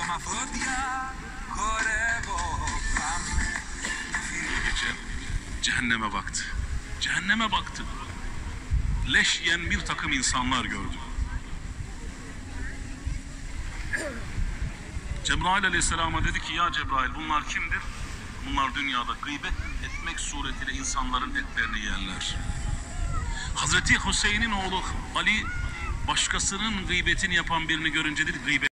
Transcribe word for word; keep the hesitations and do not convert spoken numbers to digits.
Gece cehenneme baktı. Cehenneme baktı. Leş yiyen bir takım insanlar gördü. Cebrail aleyhisselama dedi ki, ya Cebrail, bunlar kimdir? Bunlar dünyada gıybet etmek suretiyle insanların etlerini yerler. Hazreti Hüseyin'in oğlu Ali başkasının gıybetini yapan birini görünce dedi, gıybet